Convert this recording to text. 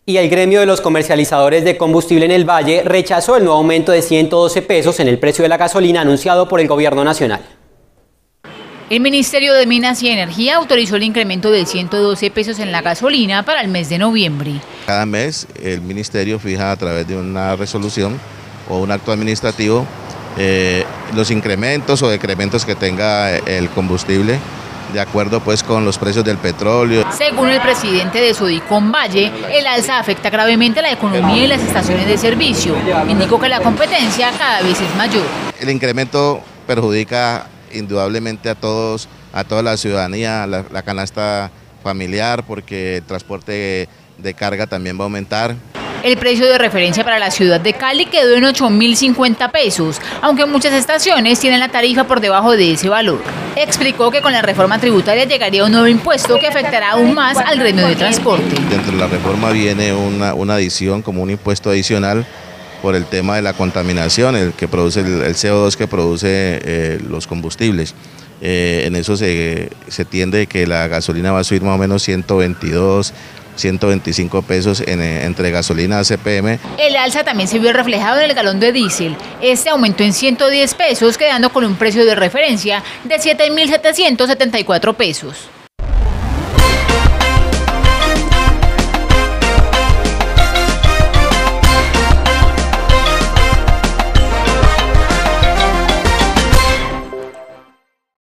Y el gremio de los comercializadores de combustible en el Valle rechazó el nuevo aumento de 112 pesos en el precio de la gasolina anunciado por el gobierno nacional. El Ministerio de Minas y Energía autorizó el incremento de 112 pesos en la gasolina para el mes de noviembre. Cada mes el Ministerio fija a través de una resolución o un acto administrativo los incrementos o decrementos que tenga el combustible, de acuerdo pues con los precios del petróleo. Según el presidente de Sodicom Valle, el alza afecta gravemente a la economía y las estaciones de servicio. Indicó que la competencia cada vez es mayor. El incremento perjudica indudablemente a toda la ciudadanía, la canasta familiar, porque el transporte de carga también va a aumentar. El precio de referencia para la ciudad de Cali quedó en 8.050 pesos, aunque muchas estaciones tienen la tarifa por debajo de ese valor. Explicó que con la reforma tributaria llegaría un nuevo impuesto que afectará aún más al gremio de transporte. Dentro de la reforma viene una adición, como un impuesto adicional, por el tema de la contaminación, el que produce el CO2 que produce los combustibles. En eso se tiende que la gasolina va a subir más o menos 122, 125 pesos entre gasolina y CPM. El alza también se vio reflejado en el galón de diésel. Este aumentó en 110 pesos, quedando con un precio de referencia de 7.774 pesos.